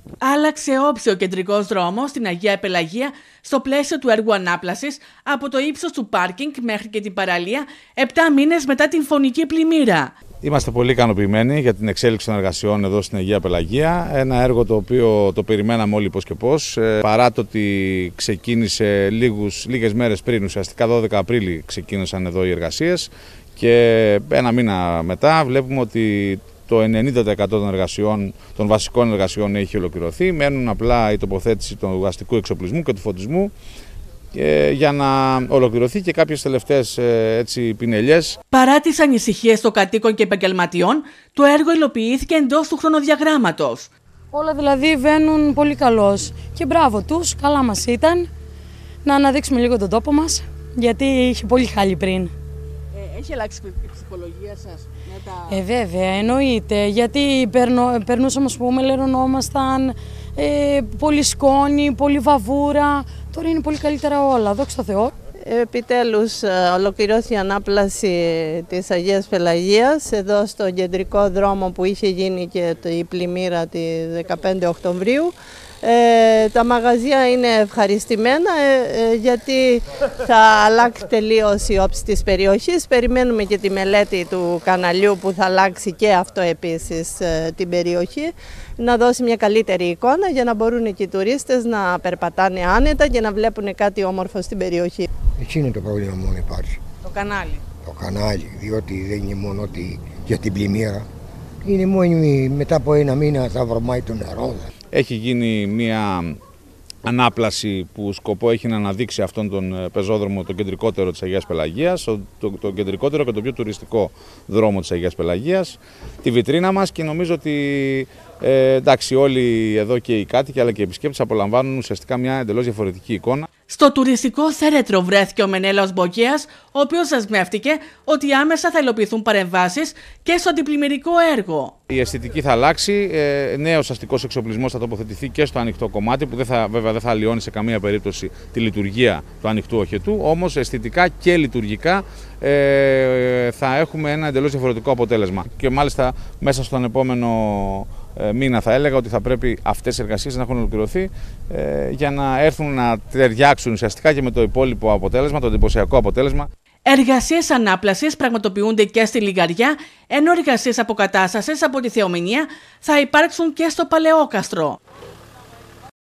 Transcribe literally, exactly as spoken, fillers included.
Άλλαξε όψη ο κεντρικός δρόμος στην Αγία Πελαγία στο πλαίσιο του έργου ανάπλασης από το ύψος του πάρκινγκ μέχρι και την παραλία, επτά μήνες μετά την φωνική πλημμύρα. Είμαστε πολύ ικανοποιημένοι για την εξέλιξη των εργασιών εδώ στην Αγία Πελαγία. Ένα έργο το οποίο το περιμέναμε όλοι πώς και πώς. Παρά το ότι ξεκίνησε λίγους, λίγες μέρες πριν, ουσιαστικά δώδεκα Απρίλη ξεκίνησαν εδώ οι εργασίες, και ένα μήνα μετά βλέπουμε ότι το ενενήντα τοις εκατό των εργασιών, των βασικών εργασιών έχει ολοκληρωθεί. Μένουν απλά η τοποθέτηση του αστικού εξοπλισμού και του φωτισμού για να ολοκληρωθεί και κάποιες τελευταίες έτσι, πινελιές. Παρά τις ανησυχίες των κατοίκων και επαγγελματιών, το έργο υλοποιήθηκε εντός του χρονοδιαγράμματος. Όλα δηλαδή βαίνουν πολύ καλώς και μπράβο τους, καλά μας ήταν. Να αναδείξουμε λίγο τον τόπο μας, γιατί είχε πολύ χάλι πριν. Ε, έχει αλλάξει η ψυχολογία σας μετά? Ε, βέβαια, εννοείται, γιατί περνο, περνούσαμε, ας πούμε, λερωνόμασταν, ε, πολύ σκόνη, πολύ βαβούρα. Τώρα είναι πολύ καλύτερα όλα, δόξα τω Θεώ. Επιτέλους ολοκληρώθηκε η ανάπλαση της Αγίας Πελαγίας εδώ στο κεντρικό δρόμο που είχε γίνει και η πλημμύρα τη δεκαπέντε Οκτωβρίου. Ε, τα μαγαζιά είναι ευχαριστημένα ε, ε, γιατί θα αλλάξει τελείως η όψη της περιοχής. Περιμένουμε και τη μελέτη του καναλιού που θα αλλάξει και αυτό επίσης ε, την περιοχή, να δώσει μια καλύτερη εικόνα για να μπορούν και οι τουρίστες να περπατάνε άνετα και να βλέπουν κάτι όμορφο στην περιοχή. Εκεί είναι το πρόβλημα μόνο υπάρχει. Το κανάλι. Το κανάλι, διότι δεν είναι μόνο ότι για την πλημμύρα. Είναι μόνο μετά από ένα μήνα θα βρωμάει το νερό. Έχει γίνει μια ανάπλαση που σκοπό έχει να αναδείξει αυτόν τον πεζόδρομο, το κεντρικότερο της Αγίας Πελαγίας, το, το, το κεντρικότερο και το πιο τουριστικό δρόμο της Αγίας Πελαγίας, τη βιτρίνα μας, και νομίζω ότι ε, εντάξει, όλοι εδώ και οι κάτοικοι αλλά και οι επισκέπτες απολαμβάνουν ουσιαστικά μια εντελώς διαφορετική εικόνα. Στο τουριστικό θέρετρο βρέθηκε ο Μενέλαος Μποκέας, ο οποίος δεσμεύτηκε ότι άμεσα θα υλοποιηθούν παρεμβάσεις και στο αντιπλημμυρικό έργο. Η αισθητική θα αλλάξει, ε, νέος αστικός εξοπλισμός θα τοποθετηθεί και στο ανοιχτό κομμάτι, που δεν θα, βέβαια δεν θα αλλοιώνει σε καμία περίπτωση τη λειτουργία του ανοιχτού οχετού, όμως αισθητικά και λειτουργικά ε, θα έχουμε ένα εντελώς διαφορετικό αποτέλεσμα. Και μάλιστα μέσα στον επόμενο μήνα θα έλεγα ότι θα πρέπει αυτές οι εργασίες να έχουν ολοκληρωθεί ε, για να έρθουν να ταιριάξουν ουσιαστικά και με το υπόλοιπο αποτέλεσμα, το εντυπωσιακό αποτέλεσμα. Εργασίες ανάπλασης πραγματοποιούνται και στη Λιγαριά, ενώ εργασίες αποκατάστασης από τη Θεομηνία θα υπάρξουν και στο Παλαιόκαστρο.